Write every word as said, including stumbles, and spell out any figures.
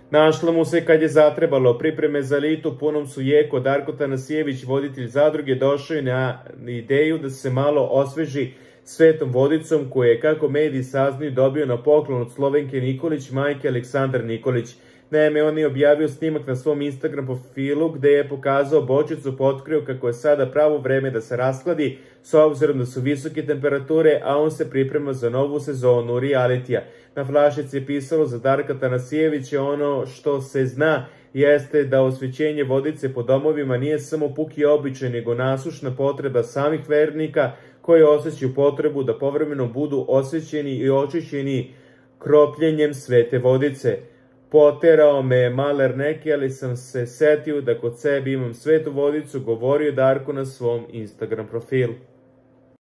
Našlo mu se kad je zatrebalo. Pripreme za elitu punom su jeko. Darko Tanasijević, voditelj zadruge, došao je na ideju da se malo osveži Svetom vodicom, koju je, kako mediji saznaju, dobio na poklon od Slovenke Nikolić, majke Aleksandar Nikolić. Naime, on je objavio snimak na svom Instagram profilu gde je pokazao bočicu, potkrio kako je sada pravo vreme da se raskladi s obzirom da su visoke temperature, a on se priprema za novu sezonu realitija. Na flašici je pisalo za Darka Tanasijevića: ono što se zna jeste da osvećenje vodice po domovima nije samo puki običaj, nego nasušna potreba samih vernika koji osjećaju potrebu da povremeno budu osvećeni i očišćeni kropljenjem svete vodice. Poterao me je maler neki, ali sam se setio da kod sebe imam svetu vodicu, govorio Darko na svom Instagram profilu.